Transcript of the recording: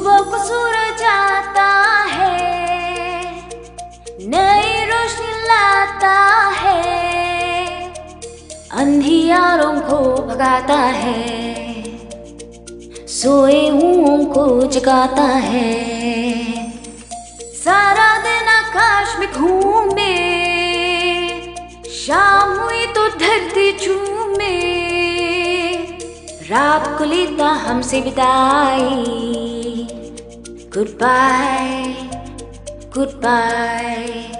सुबह को सूरज आता है, नई रोशनी लाता है, अंधियारों को भगाता है, सोए हुओं को जगाता है। सारा दिन आकाश में घूमे, शाम हुई तो धरती चूमे, रात को लेता हमसे विदाई। Goodbye, good bye.